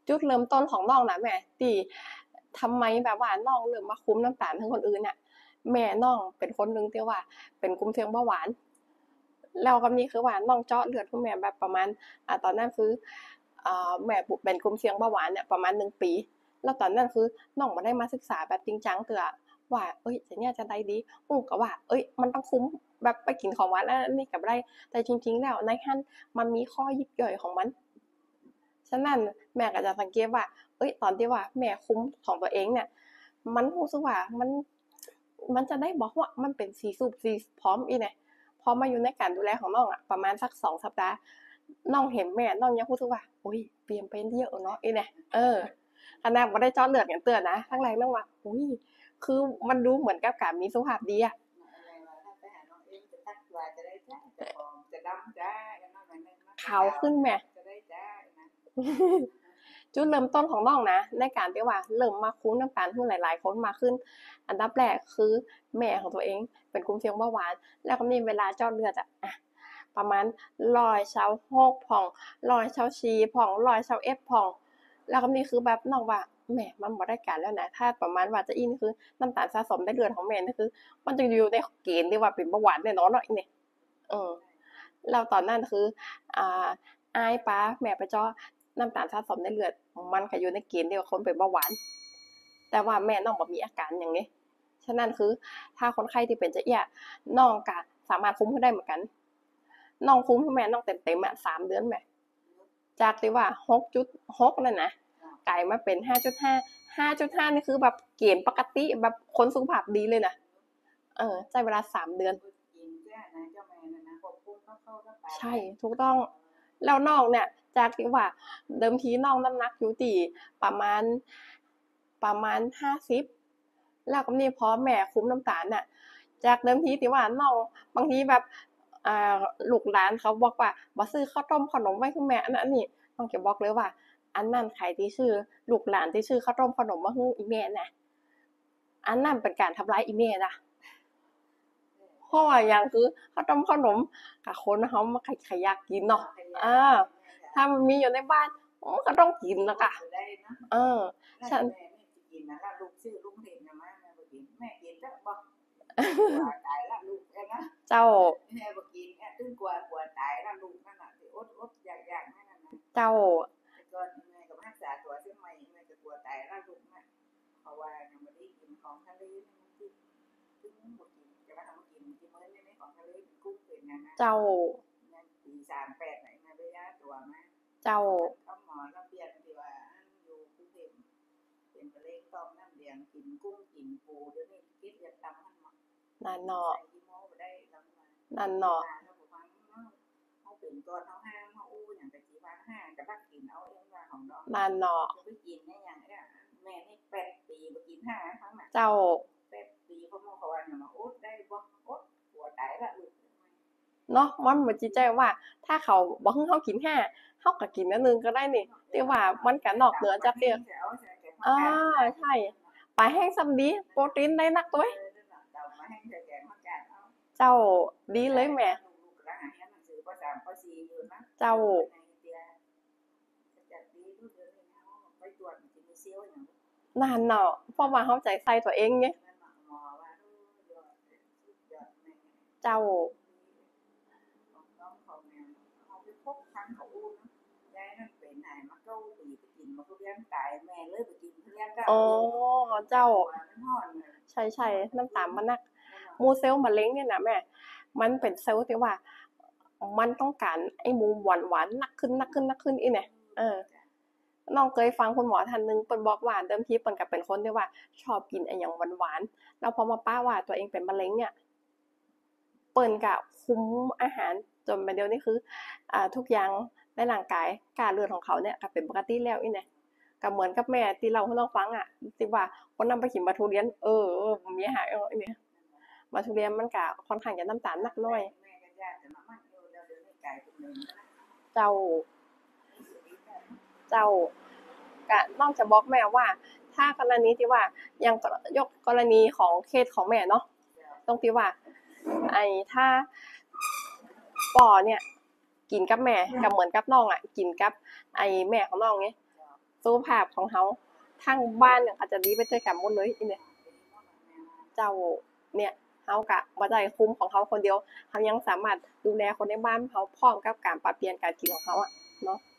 จุดเริ่มต้นของน้องนะแม่ที่ทำไมแบบว่าน้องเริ่มมาคุมน้ำตาลทั้งคนอื่นน่ะแม่น้องเป็นคนนึงที่ว่าเป็นกลุ่มเสี่ยงเบาหวานแล้วก็นี่คือว่าน้องเจาะเลือดคุณแม่แบบประมาณตอนนั้นคือแม่เป็นกลุ่มเสี่ยงเบาหวานเนี่ยประมาณ1 ปีแล้วตอนนั้นคือน้องมาได้มาศึกษาแบบจริงจังเตือว่าจะเนี่ยจะได้ดีก็ว่ามันต้องคุ้มแบบไปกินของหวานแล้วนี่กับได้แต่จริงๆแล้วในขั้นมันมีข้อยิบย่อยของมันฉะนั้นแม่ก็จะสังเกตว่าตอนที่ว่าแม่คุ้มของตัวเองเนี่ยมันรู้สึกว่ามันจะได้บอกว่ามันเป็นสีสูบสีพร้อมอีเนี่ยพอมาอยู่ในการดูแลของน้องประมาณสัก2 สัปดาห์น้องเห็นแม่น้องยังรู้สึกว่าเปลี่ยนไปเยอะเนาะอีเนี่ยขนาดบ่ได้เจาะเลือดกันเตือนนะทั้งแรกน้องว่าคือมันดูเหมือนกับการมีสุขภาพดีอะขาวขึ้นแม่จุดเริ่มต้นของน้องนะในการที่ว่าเริ่มมาคุ้มน้ำตาลขึ้นหลายๆคนมาขึ้นอันดับแรกคือแม่ของตัวเองเป็นกลุ่มเสี่ยงเบาหวานแล้วก็นี่เวลาเจาะเลือดประมาณ100/6ผ่อง100/4ผ่อง100/Fผ่องแล้วก็นี่คือแบบน้องว่าแม่มันบ่ได้การแล้วนะถ้าประมาณว่าจะนี่คือน้ำตาลสะสมในเลือดของแม่นี่คือมันจะอยู่ในเกณฑ์ที่ว่าเป็นเบาหวานแน่นอนเนาะนี่แล้วตอนนั้นคืออายป้าแม่ไปเจาะน้ำตาลสะสมในเลือดมันก็อยู่ในเกณฑ์เดียวกับคนเป็นเบาหวานแต่ว่าแม่น้องบ่มีอาการอย่างนี้ฉะนั้นคือถ้าคนไข้ที่เป็นจะเอี้ยน้องก็สามารถคุมได้เหมือนกันน้องคุมแม่น้องเต็มๆ3 เดือนแม่จากที่ว่า 6.6 นั่นนะกลายมาเป็น 5.5 นี่คือแบบเกณฑ์ปกติแบบคนสุขภาพดีเลยนะใช้เวลา3 เดือนใช่ถูกต้องแล้วน้องเนี่ยจากที่ว่าเดิมทีน้องน้ำหนักอยู่ที่ประมาณ50แล้วก็นี่พอแม่คุมน้ำตาลน่ะจากเดิมทีที่ว่าน้องบางทีแบบลูกหลานเขาบอกว่าบ่ซื้อข้าวต้มขนมไว้ให้แม่อันนั้นนี่น้องจะบอกเลยว่าอันนั้นใครที่ชื่อลูกหลานที่ชื่อข้าวต้มขนมมาให้อีแม่น่ะอันนั้นเป็นการทำร้ายอีแม่นะเพราะว่าอย่างคือข้าวต้มขนมกับคนเขามาใครอยากกินเนาะถ้ามันมีอยู่ในบ้านก็ต้องกินนะกะฉันลูกชื่อลุงเด่นนะมาแม่กินแล้วบอกตายละลูกนะเจ้าแม่บอกกินตึ้งกลัวตายละลูกนั่นน่ะที่อดอยากนั่นน่ะเจ้าก่อนแม่ก็รักษาตัวซึ่งไม่แม่จะกลัวตายละลูกน่ะเพราะว่ายังไม่ได้กินของทะเลซึ่งบ่กินจะว่าทำกินมื้อนี้ในของทะเลเป็นกุ้งเป็นนะเจ้าปี38ไหนมาระยะตัวมาเจ้าหมอระเบียบที่ว่าอยู่กรุงเทพเป็นมะเร็งต่อมน้ำเหลืองกินกุ้งกินปูเดี๋ยวนี้คิดจะตำมันนั่นเนาะนั่นเนาะเขาเป็นก่อนเขาห้ามเขาอย่างแต่กี่วัน5ก็รักกินเอาเองว่าของน้องนั่นเนาะไปกินเนี่ยอย่างนี้แม่นี่8 ปีบ่กิน5ครั้งน่ะเจ้า8 ปีเขาบอกว่ามาอดได้บ่อดปวดตายละลูกเนาะมันบ่จิใจว่าถ้าเขาบ่ให้เฮากิน5เฮาก็กินอันนึงก็ได้นี่แต่ว่ามันก็นอกเหนือจากเรื่องใช่ปลาแห้งซำดีโปรตีนได้นักตัวเจ้าดีเลยแม่เจ้านั่นเนาะเพราะว่าเฮาใจใส่ตัวเองไงเจ้าเจ้าใช่ๆน้ำตาลมันนักมูเซลล์มะเร็งเนี่ยนะแม่มันเป็นเซลล์ที่ว่ามันต้องการไอ้มูหวานๆนักขึ้นอีเนี่ยน้องเคยฟังคุณหมอท่านนึงเปิ้นบอกว่าเดิมทีเปิ้นก็เป็นคนที่ว่าชอบกินไอ้หยังหวานๆแล้วพอมาป้าว่าตัวเองเป็นมะเร็งเนี่ยเปิ้นก็คุมอาหารจนบัดเดี๋ยวนี้คือทุกอย่างในร่างกายค่าเลือดของเขาเนี่ยก็เป็นปกติแล้วอีเนี่ยก็เหมือนกับแม่ที่เล่าให้น้องฟังที่ว่าคนนำไปกินปลาทูเรียนมีหายอีเนี่ยปลาทูเรียนมันก็ค่อนข้างจะน้ำตาลนักน้อยเจ้าก็น้องจะบอกแม่ว่าถ้ากรณีที่ว่ายังยกกรณีของเคสของแม่เนาะตรงที่ว่าถ้าป่อเนี่ยกินกับแม่ก็เหมือนกับน้องกินกับแม่ของน้องไงสุขภาพของเขาทั้งบ้านเนี่ยอาจจะดีไปด้วยกันหมดเลยอีเนี่ยเจ้าเนี่ยเขากะบ่ได้คุมของเขาคนเดียวเขายังสามารถดูแลคนในบ้านเขาพร้อมกับการปรับเปลี่ยนการกินของเขาอะเนาะ